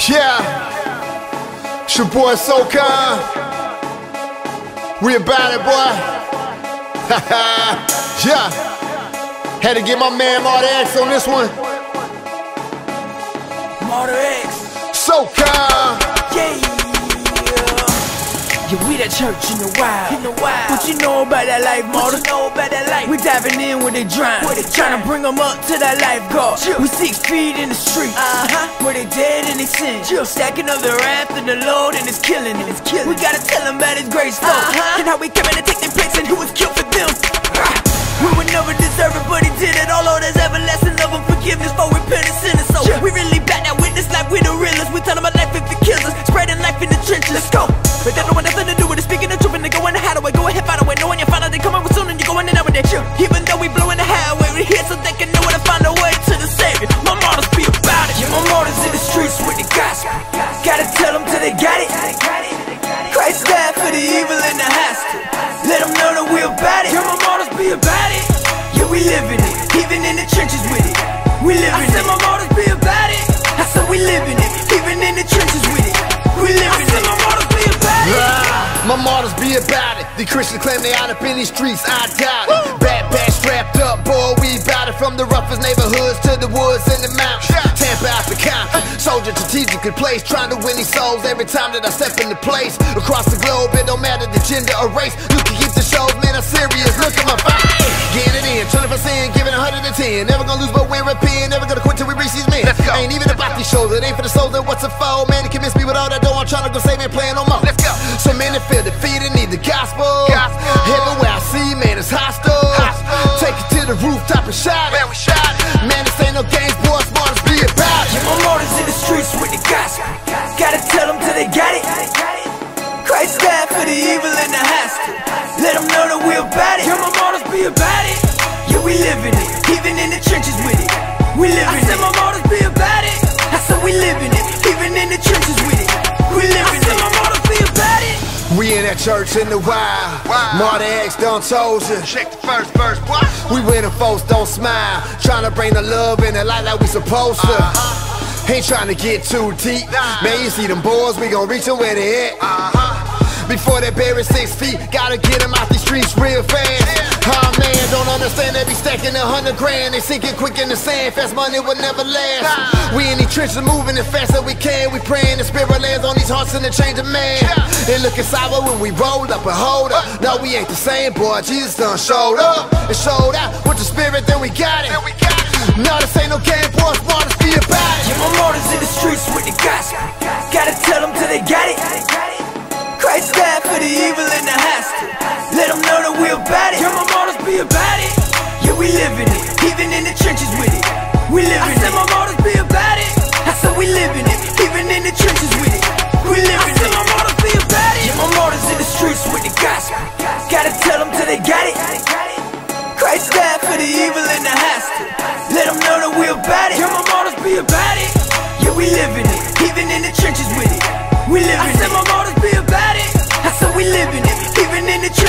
Yeah, it's your boy SoCon. We about it, boy. Yeah, had to get my man Marty X on this one. Marty X. SoCon. Yeah, we that church in the wild. What you know about that life, Marty? We diving in where they drown. Trying to bring them up to that life goal. We 6 feet in the street, where they dead and they sin. Stacking up the wrath of the Lord and it's killing them. We gotta tell them about His grace, and how we came in to take their place and who was killed for them. We would never deserve it, but He did it. All of there's everlasting love and forgiveness for repentant sinners. So we really back that witness like we the realest. We tell them our life if it kills us, spreading life in the trenches. Let's go. But that don't want nothing to do with it. Speaking the truth and they go in the hideaway. Go ahead, find a way. Knowing you find out they coming with soon and you going in there with that. Even though we blowing the highway, we here so they can know where to find a way to the Savior. My martyrs be about it. Yeah, my martyrs in the streets with the gospel. Gotta tell them till they got it. Christ died for the evil in the hostile. Let them know that we about it. Yeah, my martyrs be about it. Yeah, we living it. Even in the trenches with it. We living it. I said my martyrs be about it. I said we living it. Even in the trenches with it. We living it. I said my martyrs be about it. My martyrs be about it. The Christians claim they out up in these streets, I doubt it. Backpack strapped up, boy, we bout it. From the roughest neighborhoods to the woods and the mountains. Tampa out the Compton, soldier strategically placed, trying to win these souls every time that I step into place. Across the globe, it don't matter the gender or race. You can keep the shows, man, I'm serious. Look at my face. Getting it in, 20%, giving 110. Never gonna lose, but we're a pin. Never gonna quit till we reach these men. Ain't even about these shows, it ain't for the souls. Then what's a foe? Man, you can miss me with all that dough. I'm trying to go save me, playing no more. Let's go. So many feel defeated, need the gospel. Everywhere I see, man, it's hostile. Take it to the rooftop and shout it. Man, we shout it. Man, this ain't no games, boy, martyrs be about it. Yeah, my martyrs in the streets with the gospel. Gotta tell them till they got it. Christ died for the evil in the hostile. Let them know that we about it. Yeah, my martyrs be about it. Yeah, we living it. Even in the trenches with it. We living it. I said my martyrs be about it. I said we living it. Even in the trenches with it. We living it. I said my martyrs be about it. We in that church in the wild. Marty X done told you. Check the first verse, what? We winning folks don't smile. Trying to bring the love in the light like we supposed to. Ain't trying to get too deep. Man, you see them boys, we gon' reach them where they at. Before they bury 6 feet, gotta get them out these streets real fast. Oh man, don't understand, they be stacking 100 grand. They sinking quick in the sand, fast money will never last. We in these trenches moving as fast as we can. We praying the spirit lands on these hearts and the change of man. They looking sour when we roll up and hold up. No, we ain't the same, boy, Jesus done showed up. And showed out with the spirit, then we got it. No, this ain't no game, boy, martyrs be about it. Yeah, my martyrs in the streets with the gospel. Gotta tell them till they got it. Christ died for the evil in the hostile. Let them know that we about it. Yeah, my martyrs be about it. Yeah, we living it. Even in the trenches with it. We living it. I said my martyrs be about it. I said we living it. Even in the trenches with it. We living it. I said my martyrs be about it. Yeah, my martyrs in the streets with the gospel. Gotta tell them till they got it. Christ died for the evil in the hostile. Let them know that we about it. Yeah, my martyrs be about it. Yeah, we living it. Even in the trenches with it. We living it. I said my martyrs be about it. I said we living it. Even in the trenches.